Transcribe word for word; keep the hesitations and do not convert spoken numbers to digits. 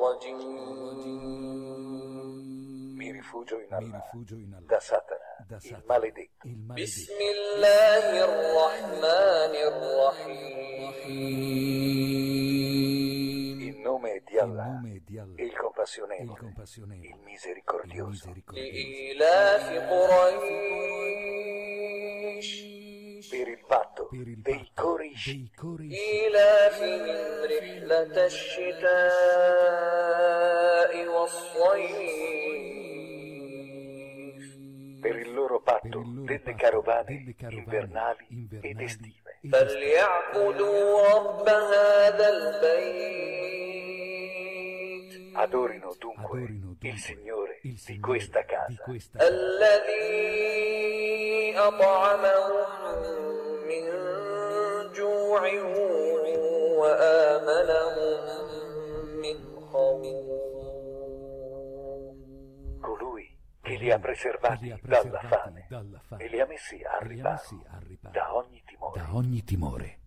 Mi rifugio in Allah, da Satana, il maledetto. In nome di Allah, il compassionevole, il misericordioso. Per il patto dei Quraysh. Per il loro patto delle carovane invernali ed estive. Adorino dunque il Signore di questa casa. Colui che li ha preservati dalla fame e li ha messi a riparo da ogni timore.